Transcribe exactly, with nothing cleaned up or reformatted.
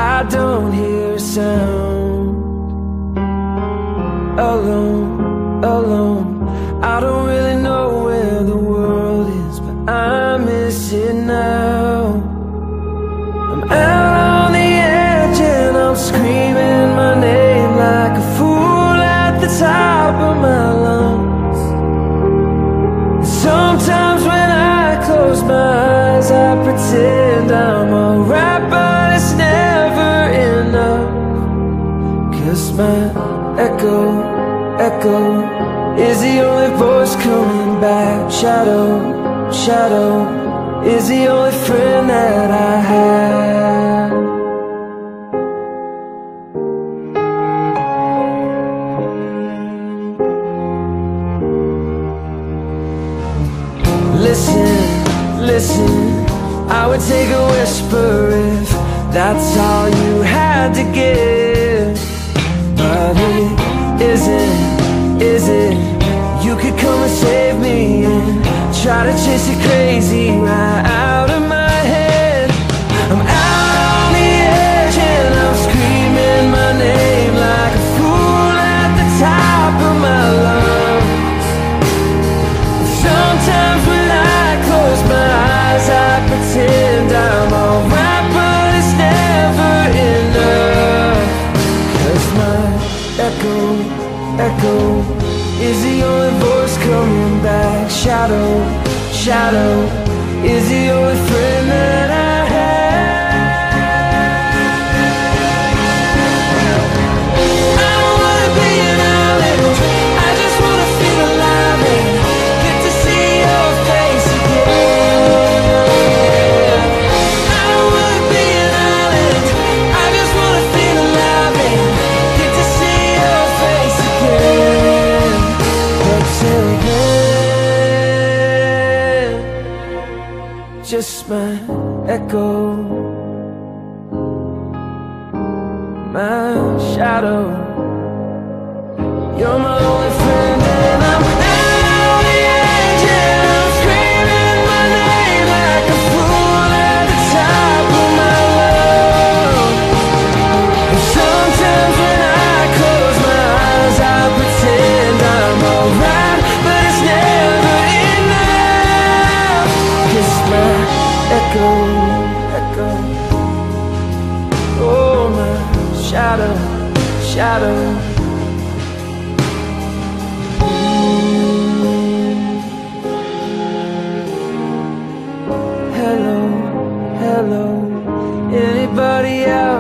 I don't hear a sound. Alone, alone, I don't really know where the world is, but I miss it now. I'm out on the edge and I'm screaming my name like a fool at the top of my lungs. Sometimes when I close my eyes, I pretend I'm alright, but it's never enough. 'Cause my echo, echo is the only voice coming back. Shadow, shadow is the only friend that I have. Listen, listen, I would take a whisper if that's all you had to give. But it isn't, is it? You could come and save me and try to chase it crazy right out of my head. I'm out on the edge and I'm screaming my name like a fool at the top of my lungs. Sometimes when I close my eyes, I pretend I'm alright, but it's never enough. 'Cause my echo, echo is the only voice coming back. Shadow, shadow is the only friend that I just my echo, my shadow. You're my only friend and I'm out on the edge and I'm screaming my name like a fool at the top of my lungs. And sometimes when I close my eyes, I pretend I'm alright, but it's never enough. 'Cause my echo, echo, oh my shadow, shadow. Hello, hello, anybody out